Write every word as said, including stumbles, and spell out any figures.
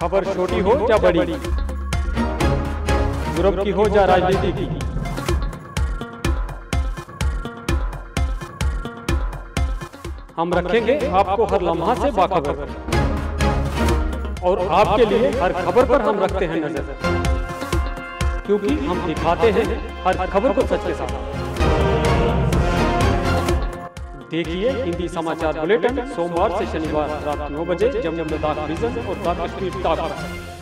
खबर छोटी हो या बड़ी, यूरोप की हो या राजनीति की, हम रखेंगे आपको हर लम्हा से बाखबर और आपके लिए हर खबर पर हम रखते हैं नजर, क्योंकि हम दिखाते हैं हर खबर को सच के साथ। देखिए हिंदी समाचार बुलेटिन सोमवार से शनिवार रात नौ बजे जमुना दाख विजन और दाख स्ट्रीट टाक।